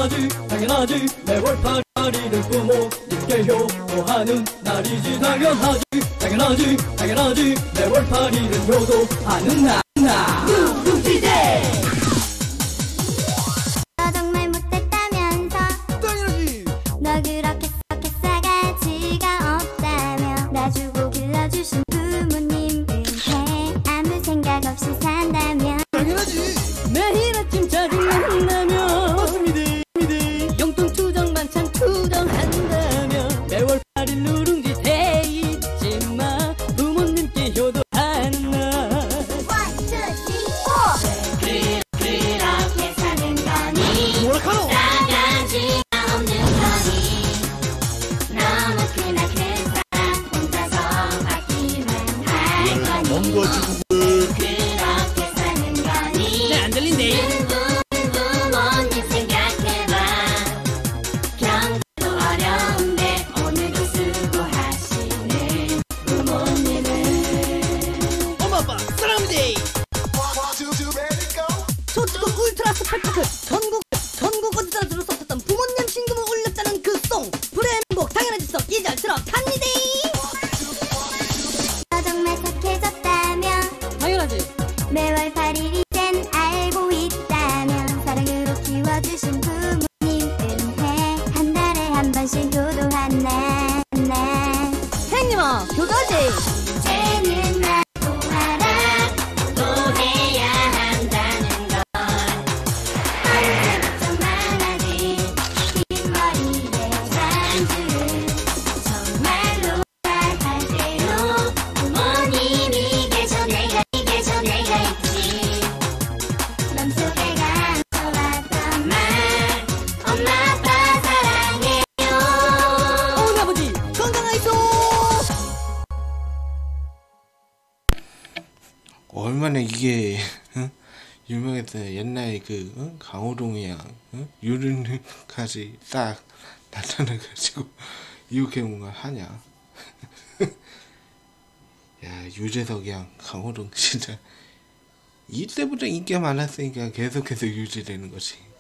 당연하지 당연하지 매월 8일은 부모님께 효도하는 날이지 당연하지 당연하지 당연하지 매월 8일은 효도하는 날 누룽지대 너 정말 못됐다면서 당연하지. 너 그렇게 싸가지가 없다며 나 주고 길러주신 부모님 은혜 아무 생각 없이 산다며 당연하지. 매일 아침 짜증만 나면 맞습니다. 용돈 투정 반찬 투정한다며 매월 8일 누룽지 데이 잊지마 부모님께 효도하는 날 One, two, three, four 그렇게 사는 거니 뭐라카노? 싸가지가 없는 거니 너무 크나큰 사람 혼자서 받기만 할 거니 뭔가 지금 그렇게 사는 거니 네, 안 들린대 부모님 생각해봐 경제도 어려운데 오늘도 수고하시는 부모님은 엄마 아빠 사랑합니다. 소치고 울트라 스펙타클 전국 어디서나 들을 수 없었던 부모님 신금을 울렸다는 그 송 불의 행복 당연하지 송 2절 들어갑니다. 너 정말 착해졌다며 당연하지 매월 8일 이젠 알고 있다며 사랑으로 키워주신 부모님 은혜 한 달에 한 번씩 효도한 날 행님아 교도하지. 이제는 나도 알아 또 해야 한다는 걸 어릴 때부터 많아진 흰머리에 산줄 정말로 잘할게요 부모님이 계셔 내가 있지 맘속에 감춰왔던 말 엄마 아빠 사랑해요 어머니 아버지 건강하이소. 얼마나 이게 유명했어요. 옛날에 강호동이랑 유른까지 딱 나타나가지고 이렇게 뭔가 하냐. 야 유재석이랑 강호동 진짜 이때부터 인기가 많았으니까 계속해서 유지되는 거지.